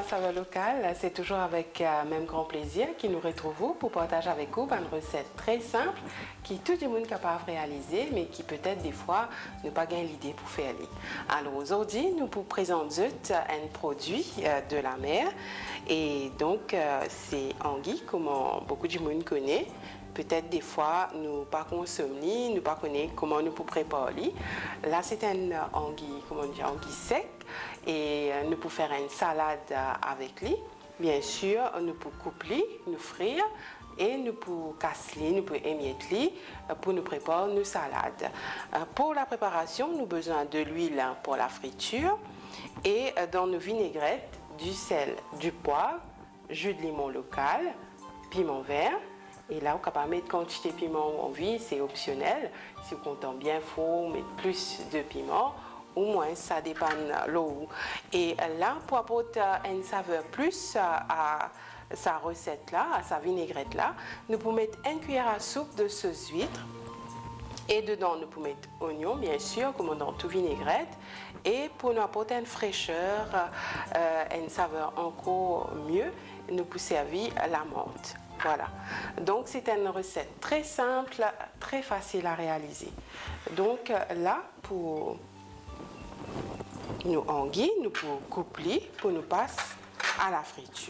saveur locale, c'est toujours avec même grand plaisir que nous retrouvons pour partager avec vous une recette très simple qui tout le monde est capable de réaliser, mais qui peut-être des fois n'a pas gagné l'idée pour faire. Alors aujourd'hui, nous vous présentons un produit de la mer et donc c'est anguille, comme beaucoup de monde connaît. Peut-être des fois, nous pas consommer, nous pas connaître comment nous pouvons préparer. Là, c'est un anguille, comment dire, anguille sec et nous pouvons faire une salade avec lui. Bien sûr, nous pouvons couper, nous frire et nous pouvons casser, nous pouvons émietter pour nous préparer nos salades. Pour la préparation, nous avons besoin de l'huile pour la friture et dans nos vinaigrettes, du sel, du poivre, jus de limon local, piment vert. Et là, on peut pas mettre quantité de piment en vie, c'est optionnel. Si vous comptez bien, il faut mettre plus de piment. Au moins, ça dépend de l'eau. Et là, pour apporter une saveur plus à sa recette-là, à sa vinaigrette-là, nous pouvons mettre une cuillère à soupe de sauce huître. Et dedans, nous pouvons mettre oignon, bien sûr, comme dans toute vinaigrette. Et pour nous apporter une fraîcheur, une saveur encore mieux, nous pouvons servir la menthe. Voilà, donc c'est une recette très simple, très facile à réaliser. Donc là, pour nos anguilles, nous pouvons couper pour nous passer à la friture.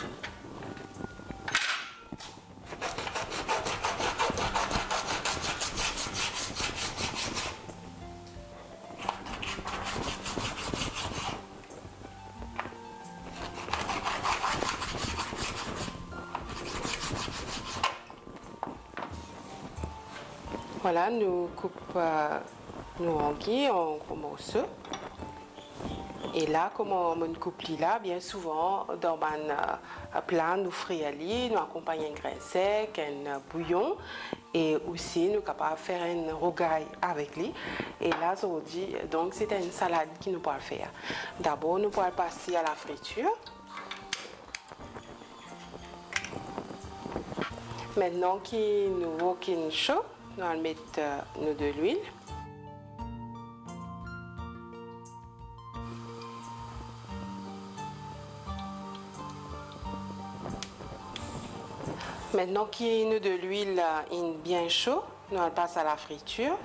Voilà, nous coupons nos anguilles en gros morceaux. Et là, comme on coupe là, bien souvent, dans un plat, nous frions, nous accompagnons un grain sec, un bouillon. Et aussi, nous sommes capables de faire un rogaille avec lui. Et là, aujourd'hui, donc, c'est une salade qui nous peut faire. D'abord, nous pouvons passer à la friture. Maintenant, qui nous est chaud, nous allons mettre de l'huile. Maintenant qu'il nous de l'huile bien chaud, nous allons passer à la friture.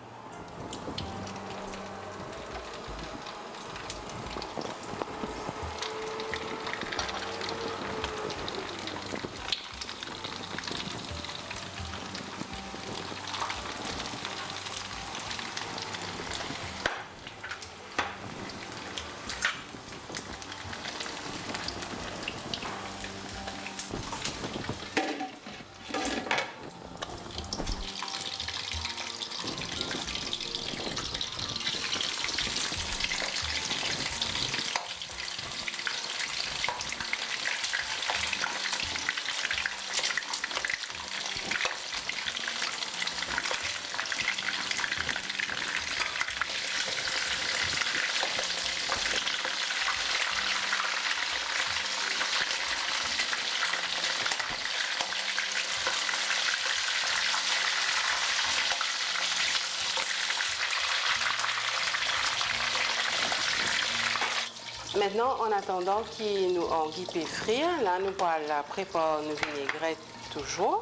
Maintenant, en attendant qu'il nous anguille peut frire, là nous allons préparer nos vinaigrettes toujours.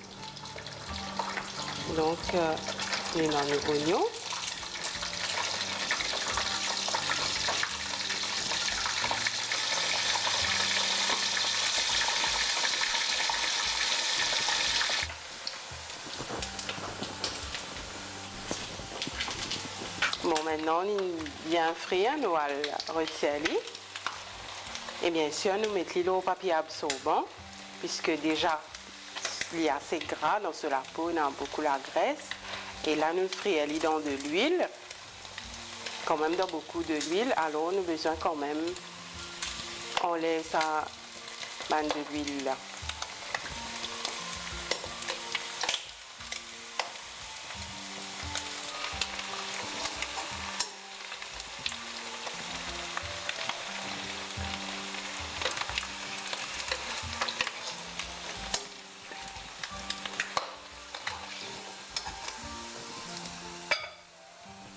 Donc, nous avons nos oignons. Bon, maintenant, il est bien frit, nous allons retirer. Et bien sûr, nous mettons l'eau au papier absorbant, puisque déjà, il y a assez gras dans la peau, il y a beaucoup la graisse. Et là, nous frions dans de l'huile, quand même dans beaucoup de l'huile. Alors, nous avons besoin quand même enlever sa bande de l'huile là.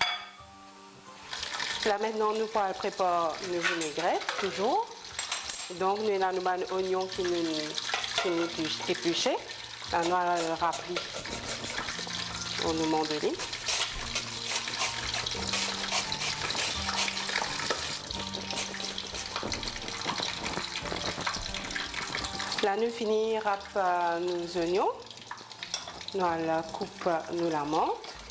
Là maintenant, nous allons préparer nos vinaigrettes, toujours. Donc, nous avons un oignon qui nous épluché. Là, nous allons le rappeler au moment de l'île. Là, nous finissons avec nos oignons. Nous la coupe, nous la menthe.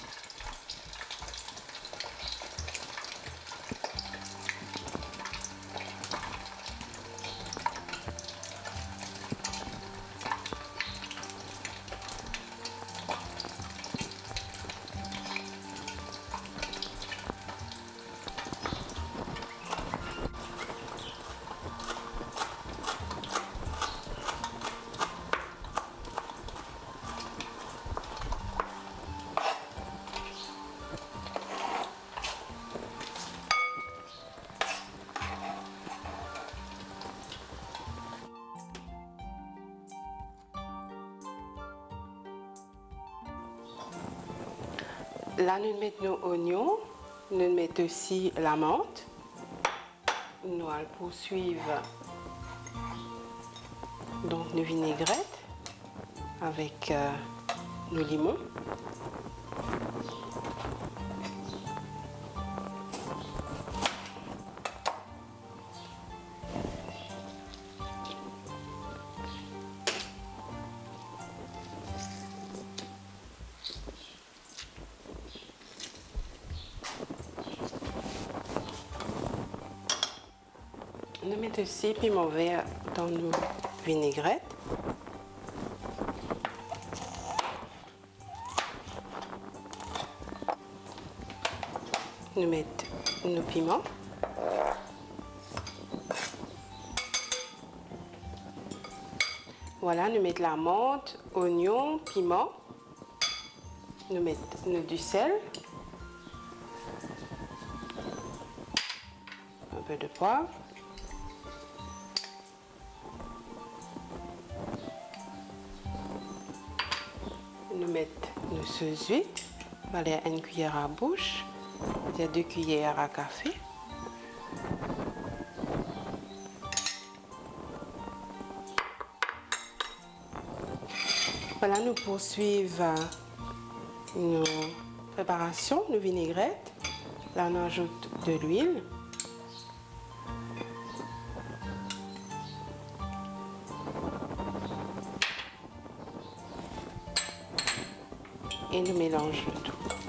Là, nous mettons nos oignons, nous mettons aussi la menthe. Nous allons poursuivre donc nos vinaigrettes avec nos limons. Nous mettons aussi piment vert dans nos vinaigrettes. Nous mettons nos piments. Voilà, nous mettons la menthe, oignon, piment. Nous mettons du sel. Un peu de poivre. Nous mettons nos sauces huîtres, voilà une cuillère à bouche, 2 cuillères à café. Voilà, nous poursuivons nos préparations, nos vinaigrettes. Là, on ajoute de l'huile. Et nous mélangeons le tout.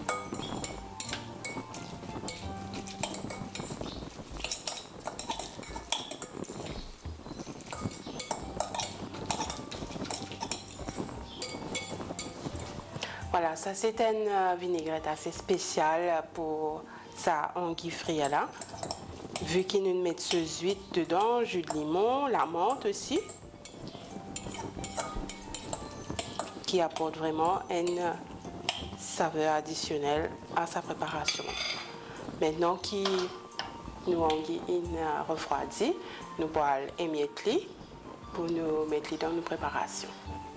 Voilà, ça c'est une vinaigrette assez spéciale pour ça anguille frite là. Vu qu'il nous met ce huître dedans, jus de limon, la menthe aussi, qui apporte vraiment une saveur additionnelle à sa préparation. Maintenant qui nous anguille refroidi, nous allons émietter pour nous mettre dans nos préparations.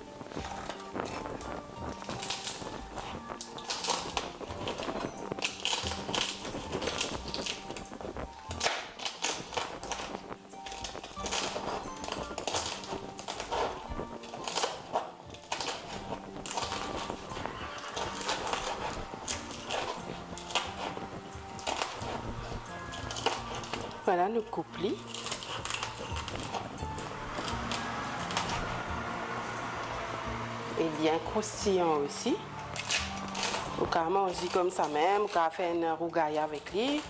Voilà nos couplis. Et bien croustillant aussi. Ou carrément manger comme ça même, ou carrément faire une rougaille avec lui.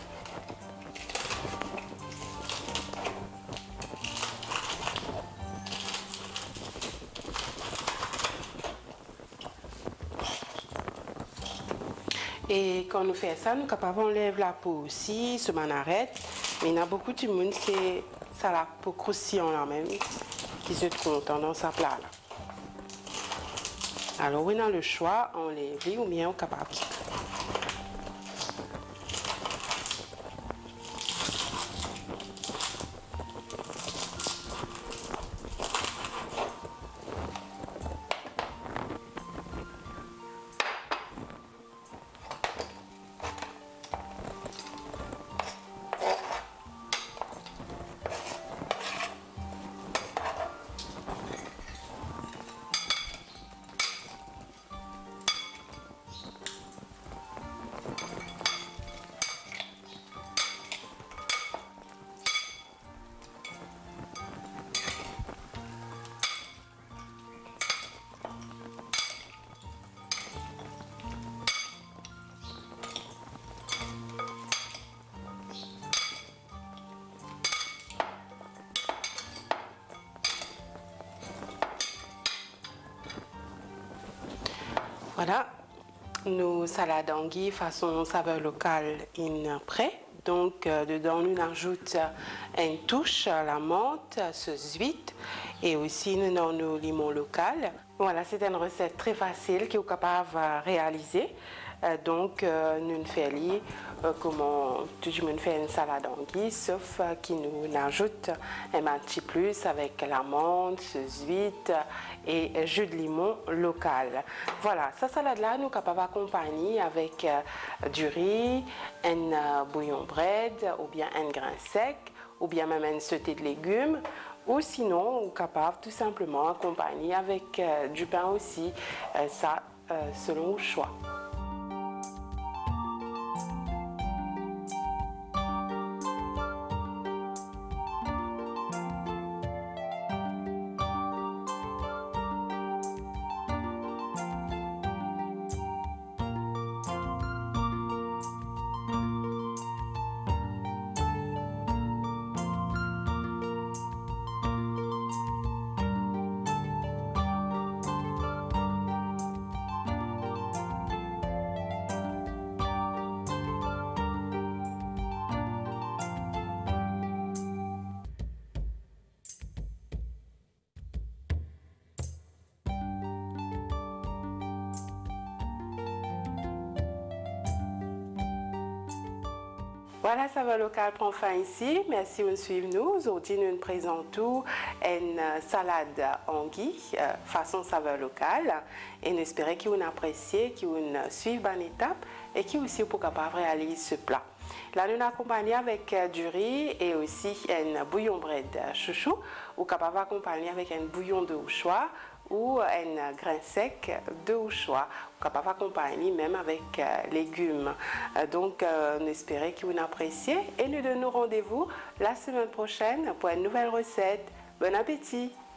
Et quand nous faisons ça, nous sommes capables d'enlever la peau aussi, se manarrête. Mais il y a beaucoup de monde, c'est ça la peau croustillante là même, qui se trouve dans sa plat là. Alors, on a le choix, on les ou bien on est capable. Voilà, nos salades anguilles façon saveur locale in prêt. Donc, dedans, nous ajoutons une touche la menthe, sauce huître et aussi nous avons nos limons local. Voilà, c'est une recette très facile qui est capable de réaliser. Donc, nous faisons comment tout le monde fait une salade anguille, sauf qui nous ajoute un petit plus avec la menthe, sauce huître et jus de limon local. Voilà, cette salade-là, nous sommes capables d'accompagner avec du riz, un bouillon bread ou bien un grain sec ou bien même un sauté de légumes. Ou sinon, on est capable tout simplement d'accompagner avec du pain aussi, ça selon le choix. Voilà, saveur locale prend fin ici. Merci de suivre nous. Aujourd'hui, nous présentons une salade anguille façon saveur locale. Et nous espérons que vous appréciez, que vous suivez bonne étape et que vous aussi pour capable réaliser ce plat. Là, nous accompagnons avec du riz et aussi un bouillon bread chouchou ou capable d'accompagner avec un bouillon de choix ou un grain sec de choix, capable d'accompagner même avec légumes. Donc, nous espérons que vous appréciez et nous donnons rendez-vous la semaine prochaine pour une nouvelle recette. Bon appétit!